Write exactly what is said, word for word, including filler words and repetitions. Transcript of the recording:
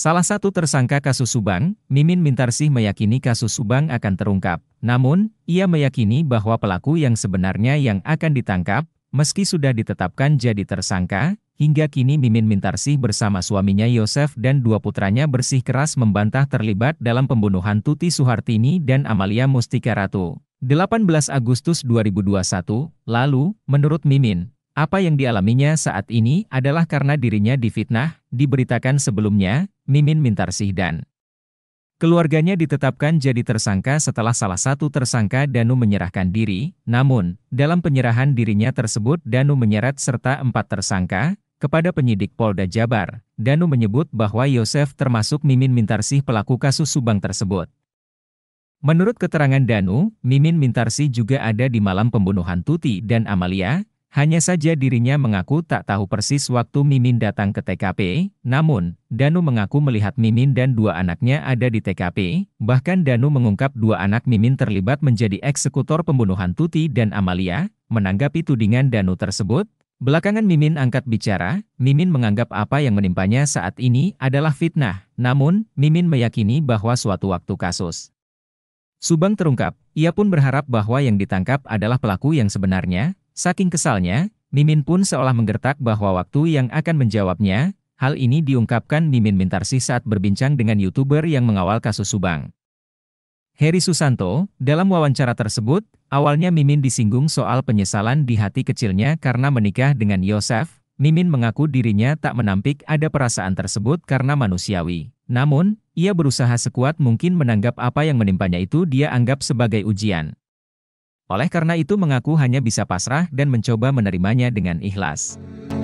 Salah satu tersangka kasus Subang, Mimin Mintarsih meyakini kasus Subang akan terungkap. Namun, ia meyakini bahwa pelaku yang sebenarnya yang akan ditangkap, meski sudah ditetapkan jadi tersangka, hingga kini Mimin Mintarsih bersama suaminya Yosef dan dua putranya bersikeras membantah terlibat dalam pembunuhan Tuti Suhartini dan Amalia Mustika Ratu. delapan belas Agustus dua ribu dua puluh satu, lalu, menurut Mimin, apa yang dialaminya saat ini adalah karena dirinya difitnah, diberitakan sebelumnya, Mimin Mintarsih dan keluarganya ditetapkan jadi tersangka setelah salah satu tersangka Danu menyerahkan diri. Namun, dalam penyerahan dirinya tersebut Danu menyeret serta empat tersangka kepada penyidik Polda Jabar. Danu menyebut bahwa Yosef termasuk Mimin Mintarsih pelaku kasus Subang tersebut. Menurut keterangan Danu, Mimin Mintarsih juga ada di malam pembunuhan Tuti dan Amalia. Hanya saja dirinya mengaku tak tahu persis waktu Mimin datang ke T K P, namun, Danu mengaku melihat Mimin dan dua anaknya ada di T K P, bahkan Danu mengungkap dua anak Mimin terlibat menjadi eksekutor pembunuhan Tuti dan Amalia. Menanggapi tudingan Danu tersebut, belakangan Mimin angkat bicara. Mimin menganggap apa yang menimpanya saat ini adalah fitnah, namun, Mimin meyakini bahwa suatu waktu kasus Subang terungkap. Ia pun berharap bahwa yang ditangkap adalah pelaku yang sebenarnya. Saking kesalnya, Mimin pun seolah menggertak bahwa waktu yang akan menjawabnya. Hal ini diungkapkan Mimin Mintarsih saat berbincang dengan YouTuber yang mengawal kasus Subang, Heri Susanto. Dalam wawancara tersebut, awalnya Mimin disinggung soal penyesalan di hati kecilnya karena menikah dengan Yosef. Mimin mengaku dirinya tak menampik ada perasaan tersebut karena manusiawi. Namun, ia berusaha sekuat mungkin menanggap apa yang menimpanya itu dia anggap sebagai ujian. Oleh karena itu mengaku hanya bisa pasrah dan mencoba menerimanya dengan ikhlas.